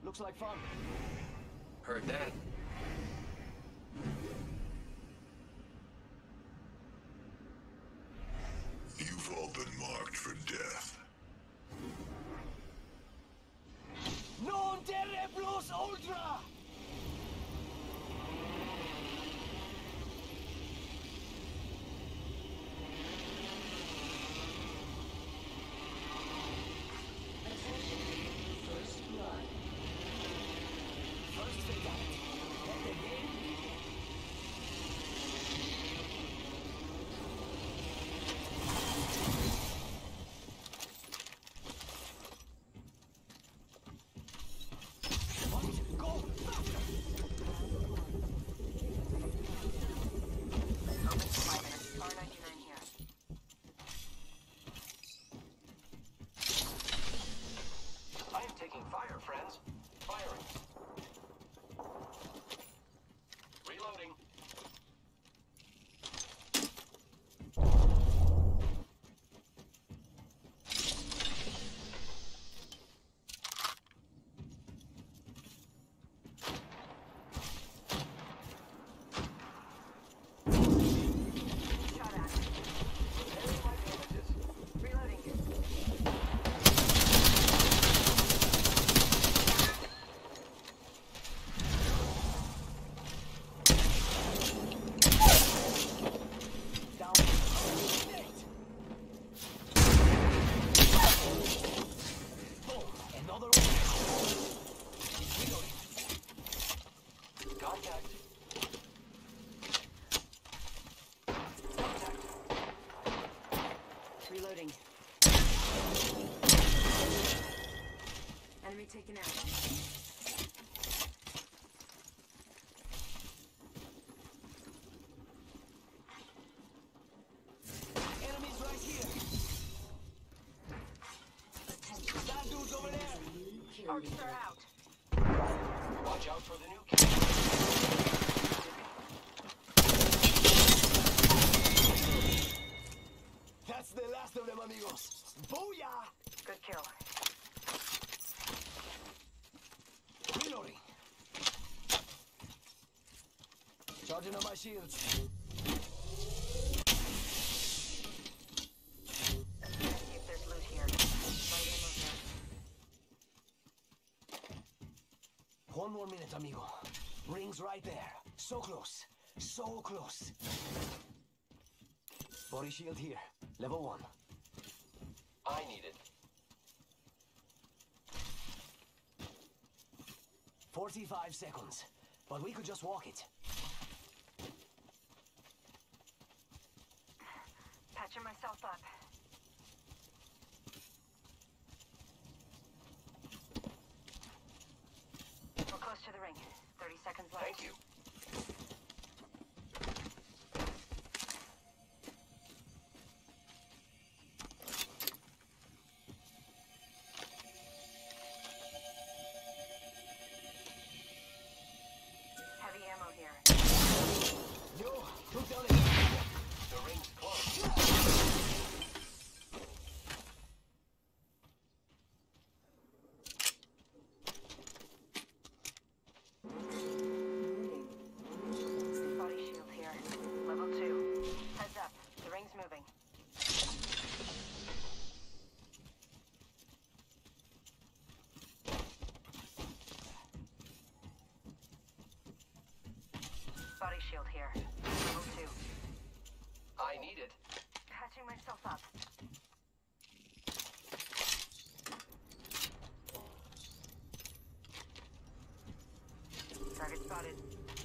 Looks like fun. Heard that. You've all been marked for death. Non terre plus ultra! First fatality. Let the game begin. Go faster! Open for 5 minutes. R99 here. I am taking fire, friends. Firing. Reloading. Shot at. Repairing my damages. Reloading. Down. Eliminate. Boom. Another one. Reloading. Contact. Reloading. Enemy taken out. Enemies right here. That dude's over there. Arcs are out. Watch out for the new kill. That's the last of them, amigos. Booyah! Good kill. Reloading. Charging on my shields. See if there's loot here. Light ammo here. 1 more minute, amigo. Ring's right there. So close. So close. Body shield here. Level 1. I need it. 45 seconds. But we could just walk it. Patching myself up. We're close to the ring. 30 seconds left. Thank you. Heavy ammo here. Yo, look down at The ring's close. Body shield here. Level 2. Heads up. The ring's moving. Body shield here. Level 2. I need it. Patching myself up. Target spotted.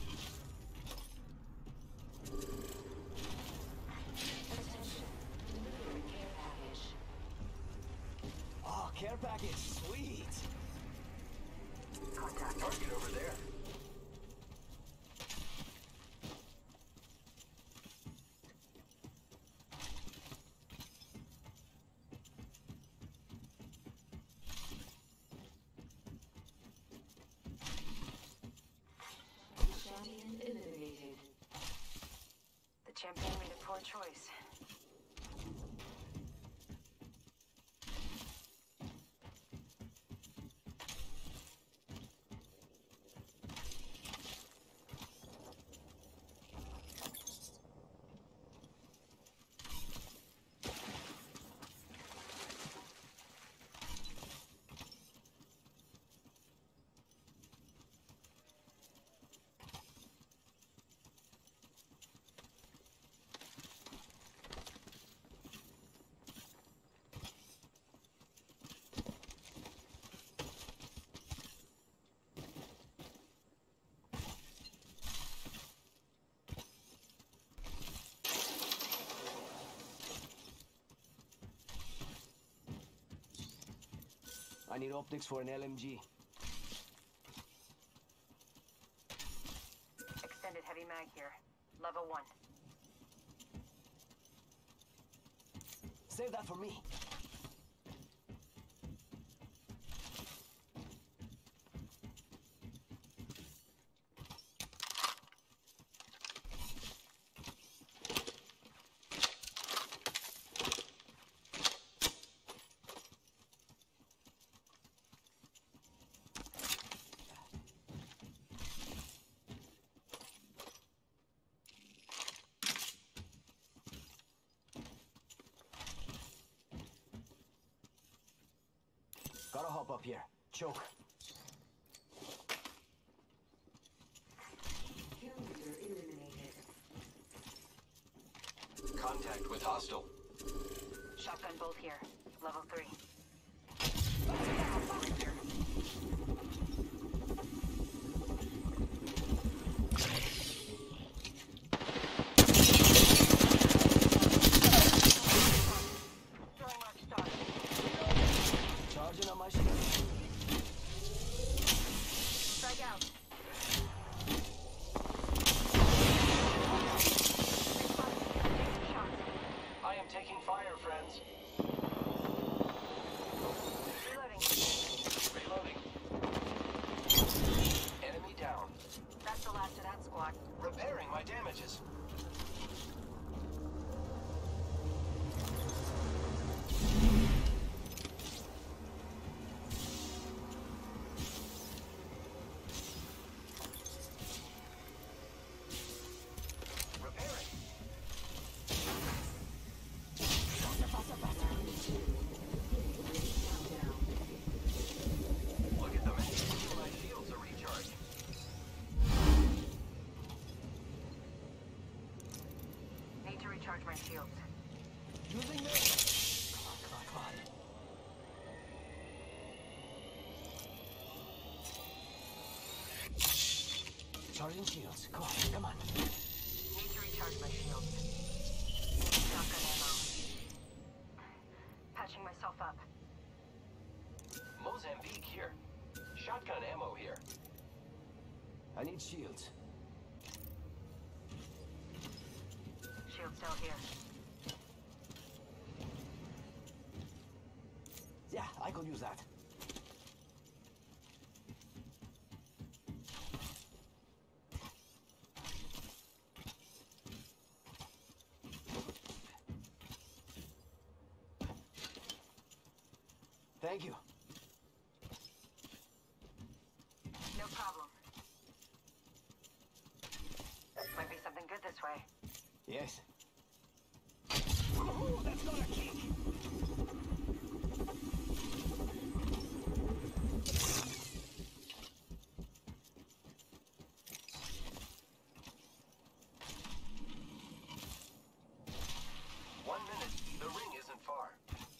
Oh, care package. Sweet. Contact. Target over there. The champion made a poor choice. I need optics for an LMG. Extended heavy mag here. Level 1. Save that for me. Gotta hop up here. Choke. Kill leader eliminated. Contact with hostile. Shotgun bolt here. Level 3. Throwing mark start. Charging on my shield. Strike out. Shots. I am taking fire, friends. Reloading. Reloading. Enemy down. That's the last of that squad. Repairing my damages. Repairing. Look at them. My shields are recharged. Need to recharge my shields. Using this. Come on, come on, come on. Charging shields. Come on, come on. Need to recharge my shields. Shotgun ammo. Patching myself up. Mozambique here. Shotgun ammo here. I need shields. Shield cell here. Yeah, I could use that. Thank you. No problem. Might be something good this way. Yes. Ooh, that's not a kick. One minute. The ring isn't far.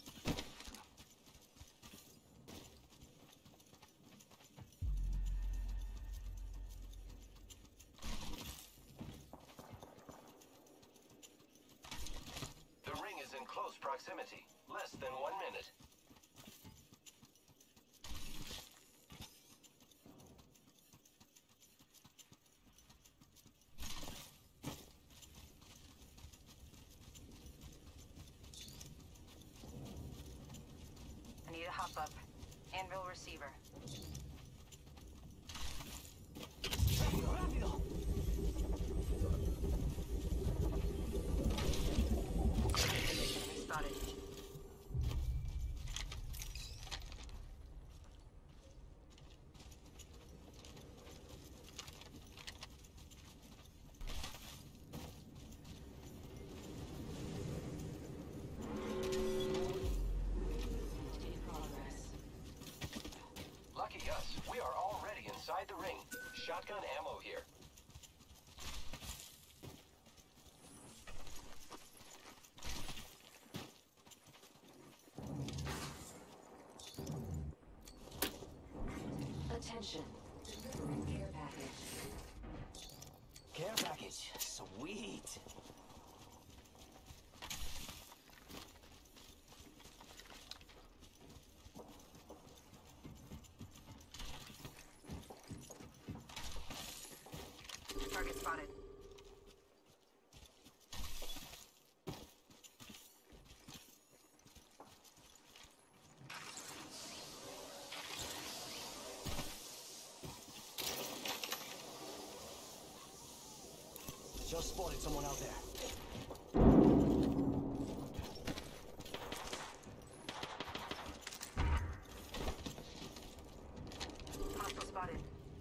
The ring is in close proximity. Less than 1 minute. I need a hop up. Anvil receiver. Rápido, rápido. Enemy spotted. In progress. Lucky us. We are already inside the ring. Shotgun ammo here. Attention. Delivering care package. Care package. Sweet. spotted. Just spotted someone out there. Hostile spotted.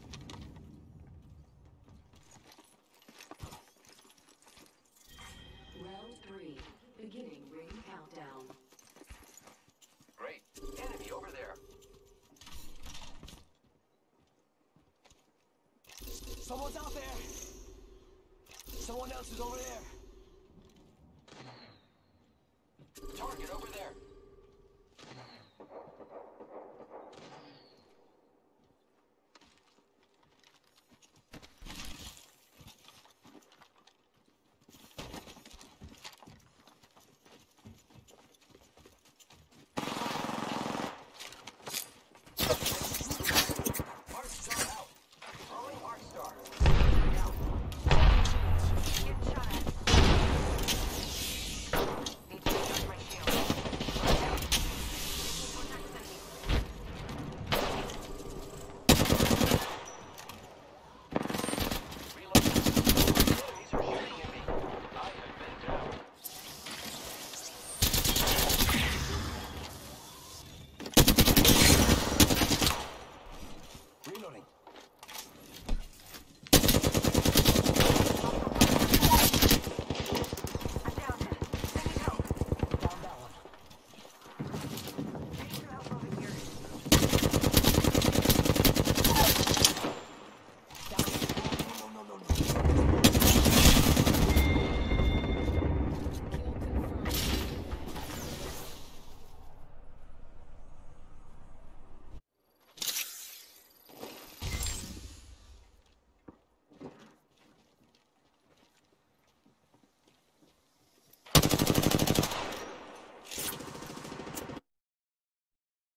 Round 3. Beginning ring countdown. Great. Enemy over there. Someone's out there! Someone else is over there! Target over